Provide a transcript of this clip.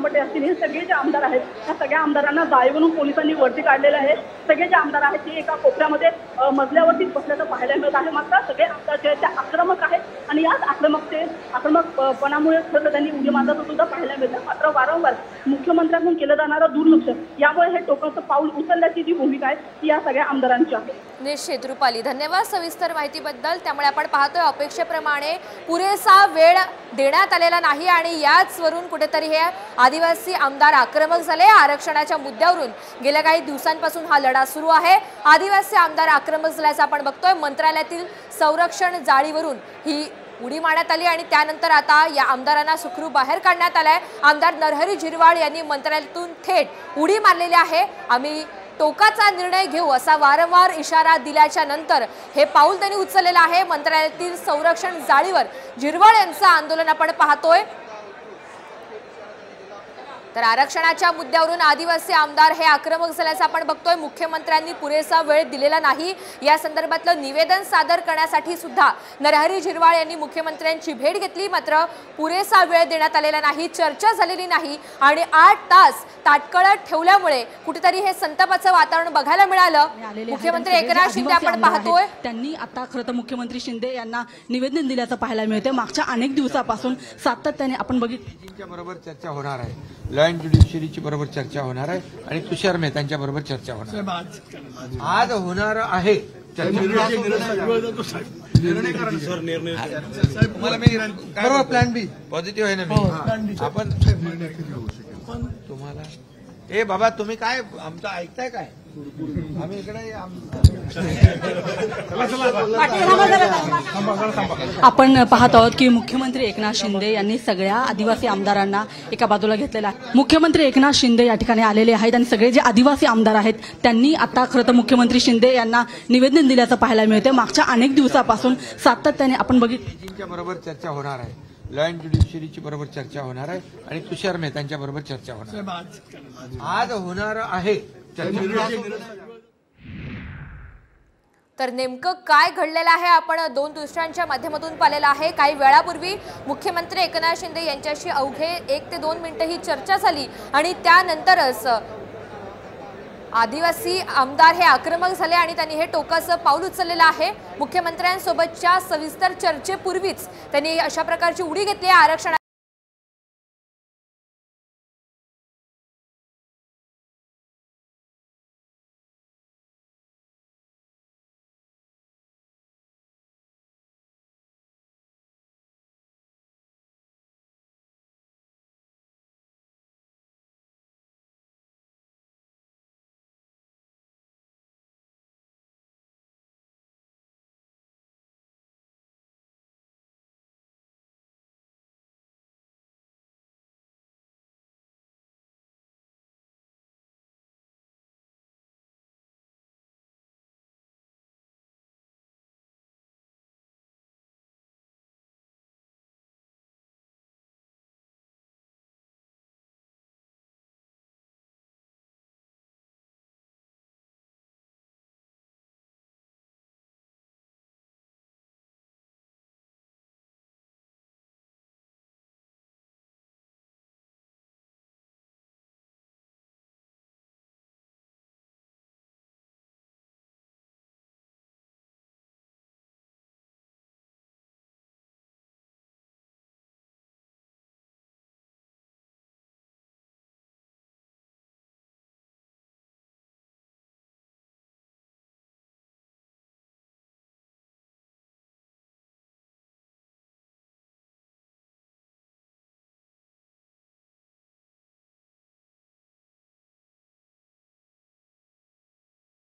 लंगोटे असतील, हे सगळे जे आमदार आहेत त्या सगळ्या आमदारांना जाळीवरून पोलिसांनी वरती काढलेलं आहे। सगळे जे आमदार आहेत ते एका कोपऱ्यामध्ये मजल्यावरती बसल्याचं पाहायला मिळत आहे। मात्र सगळे आमदार जे त्या आक्रमक आहेत आणि याच आक्रमकपणामुळे खरं त्यांनी उडी मारल्याचं सुद्धा पाहायला मिळतं। मात्र वारंवार मुख्यमंत्र्यांकडून केलं जाणारं दुर्लक्ष यामुळे हे टोकाचं पाऊल उचलण्याची जी भूमिका आहे ती या सगळ्या आमदारांची आहे। निश्चित रुपाली, धन्यवाद सविस्तर माहितीबद्दल। त्यामुळे आपण पाहतोय अपेक्षेप्रमाणे पुरेसा वेळ देण्यात आलेला नाही आणि याचवरून कुठेतरी हे आदिवासी आमदार आक्रमक झाले। आरक्षणाच्या मुद्द्यावरून गेल्या काही दिवसांपासून हा लढा सुरू आहे। आदिवासी आमदार आक्रमक झाल्याचं आपण बघतोय। मंत्रालयातील संरक्षण जाळीवरून ही उडी मारण्यात आली आणि त्यानंतर आता या आमदारांना सुखरूप बाहेर काढण्यात आलंय। आमदार नरहरी झिरवाळ यांनी मंत्रालयातून थेट उडी मारलेली आहे। आम्ही टोकाचा निर्णय घेऊ असा वारंवार इशारा दिल्याच्या नंतर हे पाऊल त्यांनी उचललेलं आहे। मंत्रालयातील संरक्षण जाळीवर झिरवाळ यांचं आंदोलन आपण पाहतोय। तर आरक्षणाच्या मुद्द्यावरून आदिवासी आमदार हे आक्रमक झाल्याचं आपण बघतोय। मुख्यमंत्र्यांनी पुरेसा वेळ दिलेला नाही। या संदर्भातलं निवेदन सादर करण्यासाठी सुद्धा नरहरी झिरवाळ यांनी मुख्यमंत्र्यांची भेट घेतली, मात्र पुरेसा वेळ देण्यात आलेला नाही, चर्चा झालेली नाही आणि 8 तास ताटकळत ठेवल्यामुळे कुठेतरी हे संतापाचं वातावरण बघायला मिळालं। मुख्यमंत्री एकनाथ शिंदे आपण पाहतोय त्यांनी आता खरं तर मुख्यमंत्री शिंदे यांना निवेदन दिल्याचं पाहायला मिळते। मागच्या अनेक दिवसापासून सातत्याने आपण बघितलं बरोबर चर्चा होणार आहे, लॉ अँड ज्युडिशियरीची बरोबर चर्चा होणार आहे आणि तुषार मेहतांच्या बरोबर चर्चा होणार आहे। आज होणार आहे बरोबर प्लॅन बी पॉझिटिव्ह आहे ना मी आपण तुम्हाला ए बाबा तुम्ही काय आमचं ऐकताय काय आम्ही इकडे आपण पाहत आहोत की मुख्यमंत्री एकनाथ शिंदे यांनी सगळ्या आदिवासी आमदारांना एका बाजूला घेतलेला आहे। मुख्यमंत्री एकनाथ शिंदे या ठिकाणी आलेले आहेत आणि सगळे जे आदिवासी आमदार आहेत त्यांनी आता खरं तर मुख्यमंत्री शिंदे यांना निवेदन दिल्याचं पाहायला मिळते। मागच्या अनेक दिवसापासून सातत्याने आपण बघितलं बरोबर चर्चा होणार आहे, लॉ अँड ज्युडिशियरीची बरोबर चर्चा होणार आहे आणि तुषार मेहतांच्या बरोबर चर्चा होणार आहे। आज होणार आहे तर नेमकं काय घडलेलं आहे आपण दोन दृश्यांच्या माध्यमातून पाहिलेलं आहे। काही वेळापूर्वी मुख्यमंत्री एकनाथ शिंदे यांच्याशी अवघे 1 ते 2 मिनिटं ही चर्चा झाली आणि त्यानंतरच आदिवासी आमदार हे आक्रमक झाले आणि त्यांनी हे टोकाचं पाऊल उचललेलं आहे। मुख्यमंत्र्यांसोबतच्या सविस्तर चर्चेपूर्वीच त्यांनी अशा प्रकारची उडी घेतली आहे। आरक्षण